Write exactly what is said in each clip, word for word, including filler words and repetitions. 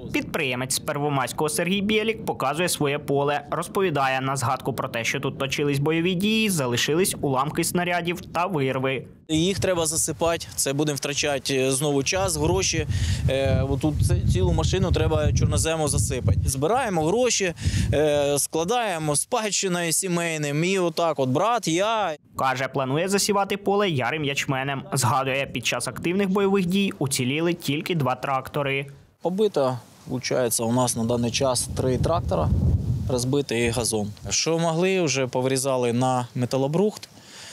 Підприємець з Первомайського Сергій Бєлік показує своє поле. Розповідає, на згадку про те, що тут точились бойові дії, залишились уламки снарядів та вирви. Їх треба засипати, це будемо втрачати знову час, гроші. Тут цілу машину треба чорнозему засипати. Збираємо гроші, складаємо спадщиною сімейним. І отак от брат, я. Каже, планує засівати поле ярим ячменем. Згадує, під час активних бойових дій уціліли тільки два трактори. Побито, виходить, у нас на даний час три трактора, розбитий газон. Що могли, вже поврізали на металобрухт.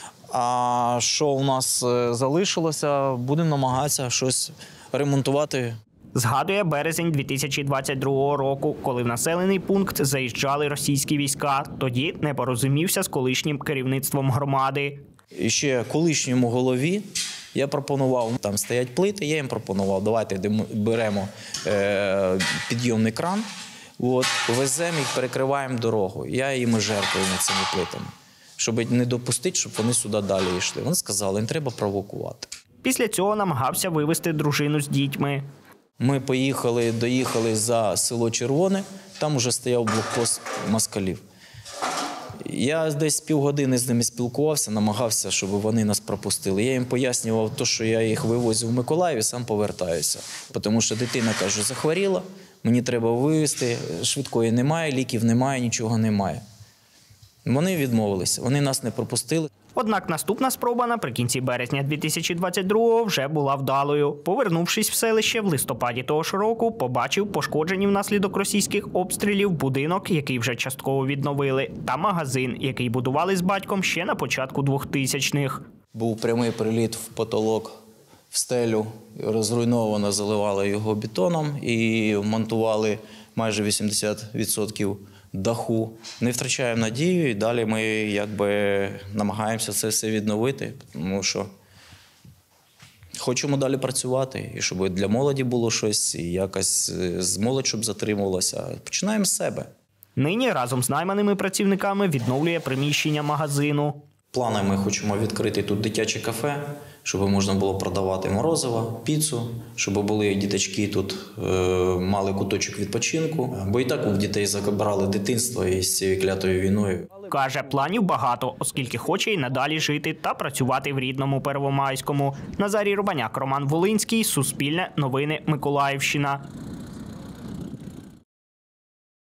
А що у нас залишилося, будемо намагатися щось ремонтувати. Згадує березень дві тисячі двадцять другого року, коли в населений пункт заїжджали російські війська. Тоді не порозумівся з колишнім керівництвом громади. І ще колишньому голові я пропонував, там стоять плити, я їм пропонував, давайте беремо е, підйомний кран, от, веземо їх, перекриваємо дорогу. Я їм жертвую цими плитами, щоб не допустити, щоб вони сюди далі йшли. Вони сказали, не треба провокувати. Після цього намагався вивезти дружину з дітьми. Ми поїхали, доїхали за село Червоне, там вже стояв блокпост москалів. Я десь півгодини з ними спілкувався, намагався, щоб вони нас пропустили. Я їм пояснював те, що я їх вивозив в Миколаїв і сам повертаюся. Тому що дитина, кажу, захворіла, мені треба вивезти, швидкої немає, ліків немає, нічого немає. Вони відмовилися, вони нас не пропустили. Однак наступна спроба наприкінці березня дві тисячі двадцять другого вже була вдалою. Повернувшись в селище в листопаді того ж року, побачив пошкоджені внаслідок російських обстрілів будинок, який вже частково відновили, та магазин, який будували з батьком ще на початку двохтисячних. Був прямий приліт в потолок, в стелю, розруйновано, заливали його бетоном і монтували майже вісімдесят відсотків даху. Не втрачаємо надію і далі ми якби намагаємося це все відновити, тому що хочемо далі працювати, і щоб для молоді було щось, і якось з молодь, щоб затримувалося. Починаємо з себе. Нині разом з найманими працівниками відновлює приміщення магазину. Плани ми хочемо відкрити тут дитяче кафе, щоб можна було продавати морозиво, піцу, щоб були діточки тут, е, мали куточок відпочинку. Бо і так у дітей забрали дитинство із цією клятою війною. Каже, планів багато, оскільки хоче й надалі жити та працювати в рідному Первомайському. Назарій Рубаняк, Роман Волинський, Суспільне, Новини, Миколаївщина.